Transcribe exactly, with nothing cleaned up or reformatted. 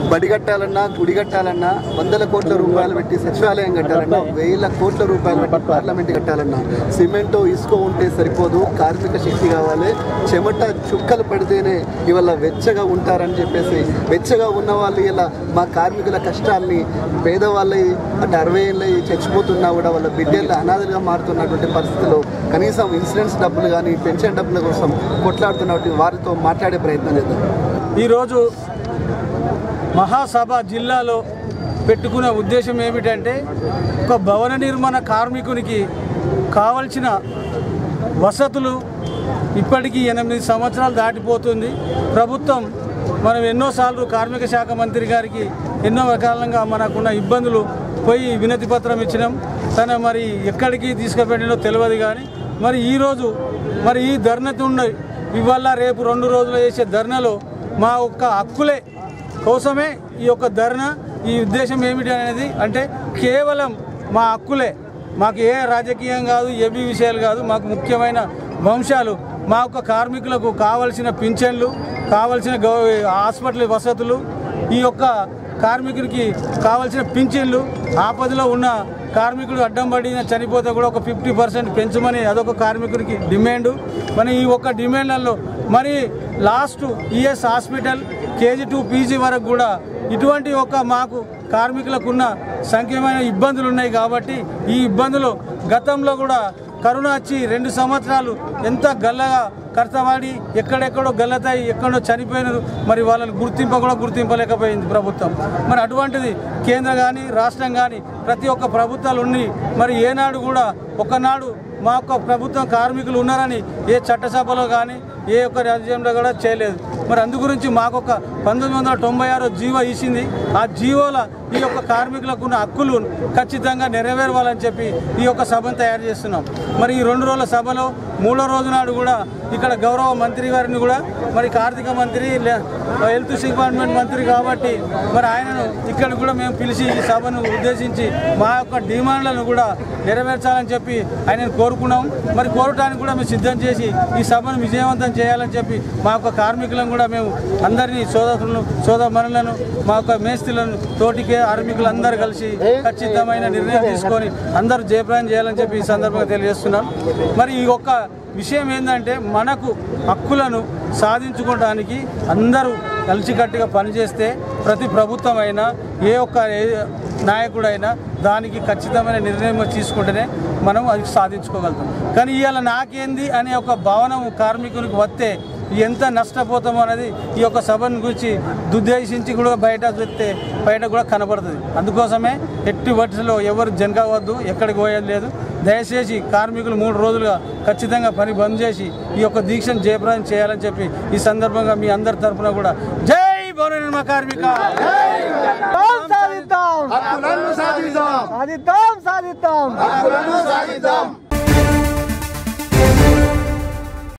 బడి కట్టాలన్నా గుడి కట్టాలన్నా వందల కోట్ల రూపాయలు పెట్టి సచివాలయం కట్టాలన్నా వేల కోట్ల రూపాయలు పెట్టి పార్లమెంట్ కట్టాలన్నా సిమెంటో ఇసుకో ఉంటే సరిపోదు, కార్మిక శక్తి కావాలి. చెమట చుక్కలు పడితేనే ఇవాళ వెచ్చగా ఉంటారని చెప్పేసి వెచ్చగా ఉన్న వాళ్ళు ఇలా మా కార్మికుల కష్టాల్ని పేదవాళ్ళ అటు అరవై ఏళ్ళ చచ్చిపోతున్నా కూడా వాళ్ళ బిడ్డలు అనాథలుగా మారుతున్నటువంటి పరిస్థితుల్లో కనీసం ఇన్సూరెన్స్ డబ్బులు కానీ పెన్షన్ డబ్బుల కోసం కొట్లాడుతున్నటువంటి వారితో మాట్లాడే ప్రయత్నం చేద్దాం. ఈరోజు మహాసభ జిల్లాలో పెట్టుకునే ఉద్దేశం ఏమిటంటే ఒక భవన నిర్మాణ కార్మికునికి కావలసిన వసతులు ఇప్పటికీ ఎనిమిది సంవత్సరాలు దాటిపోతుంది. ప్రభుత్వం మనం ఎన్నోసార్లు కార్మిక శాఖ మంత్రి గారికి ఎన్నో రకాలంగా మనకున్న ఇబ్బందులు పోయి వినతి పత్రం ఇచ్చినాం. తన మరి ఎక్కడికి తీసుకుపెట్టినో తెలియదు. కానీ మరి ఈరోజు మరి ఈ ధర్నతుండ ఇవాళ రేపు రెండు రోజులు చేసే ధర్నలో మా ఒక్క హక్కులే కోసమే ఈ యొక్క ధర్నా. ఈ ఉద్దేశం ఏమిటి అనేది అంటే కేవలం మా హక్కులే, మాకు ఏ రాజకీయం కాదు, ఏబీ విషయాలు కాదు. మాకు ముఖ్యమైన వంశాలు మా యొక్క కార్మికులకు కావలసిన పింఛన్లు, కావలసిన హాస్పిటల్ వసతులు, ఈ యొక్క కార్మికుడికి కావాల్సిన పింఛన్లు, ఆపదలో ఉన్న కార్మికుడు అడ్డం పడిన చనిపోతే కూడా ఒక ఫిఫ్టీ పర్సెంట్ పెంచమని అదొక కార్మికుడికి డిమాండు. మరి ఈ ఒక్క డిమాండ్లలో మరి last ES hospital KG to PG వరకు కూడా ఇటువంటి ఒక మాకు కార్మికులకు ఉన్న సంఖ్యమైన ఇబ్బందులు ఉన్నాయి. కాబట్టి ఈ ఇబ్బందులు గతంలో కూడా కరోనా వచ్చి రెండు సంవత్సరాలు ఎంత గల్లగా కర్తవాడి ఎక్కడెక్కడో గల్లతాయి ఎక్కడో చనిపోయినారు. మరి వాళ్ళని గుర్తింప కూడా గుర్తింపలేకపోయింది ప్రభుత్వం. మరి అటువంటిది కేంద్ర కానీ రాష్ట్రం కానీ ప్రతి ఒక్క ప్రభుత్వాలు ఉండి మరి ఏనాడు కూడా ఒకనాడు మా యొక్క ప్రభుత్వం కార్మికులు ఉన్నారని ఏ చట్టసభలో కానీ ఏ ఒక్క రాజ్యంలో కూడా చేయలేదు. మరి అందు గురించి మాకొక పంతొమ్మిది వందల తొంభై ఆరో జీవో ఇచ్చింది. ఆ జీవోల ఈ యొక్క కార్మికులకు ఉన్న హక్కులు ఖచ్చితంగా నెరవేరవాలని చెప్పి ఈ యొక్క సభను తయారు చేస్తున్నాం. మరి ఈ రెండు రోజుల సభలో మూడో రోజు నాడు కూడా ఇక్కడ గౌరవ మంత్రి గారిని కూడా మరి ఆర్థిక మంత్రి హెల్త్ డిపార్ట్మెంట్ మంత్రి కాబట్టి మరి ఆయనను ఇక్కడ కూడా మేము పిలిచి ఈ సభను ఉద్దేశించి మా యొక్క డిమాండ్లను కూడా నెరవేర్చాలని చెప్పి ఆయనను కోరుకున్నాం. మరి కోరటానికి కూడా మేము సిద్ధం చేసి ఈ సభను విజయవంతం చేయాలని చెప్పి మా యొక్క కార్మికులను కూడా మేము అందరినీ సోదరులను సోదరమణులను మా యొక్క మేస్త్రులను తోటికే కార్మికులు అందరూ కలిసి ఖచ్చితమైన నిర్ణయం తీసుకొని అందరూ జయప్రదం చేయాలని చెప్పి ఈ సందర్భంగా తెలియజేస్తున్నాం. మరి ఈ యొక్క విషయం ఏంటంటే మనకు హక్కులను సాధించుకోవడానికి అందరూ కలిసికట్టుగా పనిచేస్తే ప్రతి ప్రభుత్వం అయినా ఏ ఒక్క నాయకుడైనా దానికి ఖచ్చితమైన నిర్ణయం తీసుకుంటేనే మనం అది సాధించుకోగలుగుతాం. కానీ ఇవాళ నాకేంది అనే ఒక భావన కార్మికునికి వస్తే ఎంత నష్టపోతామో అనేది ఈ యొక్క సభను గురించి దుద్దేశించి కూడా బయట పెడితే బయట కూడా కనబడుతుంది. అందుకోసమే ఎట్టి వరుసలో ఎవరు జనకవద్దు, ఎక్కడికి పోయేది లేదు. దయచేసి కార్మికులు మూడు రోజులుగా ఖచ్చితంగా పని బంద్ చేసి ఈ యొక్క దీక్షను జయప్రదం చేయాలని చెప్పి ఈ సందర్భంగా మీ అందరి తరఫున కూడా జై భవన నిర్మాణ కార్మిక సాధిద్దాం సాధిద్దాం సాధిద్దాం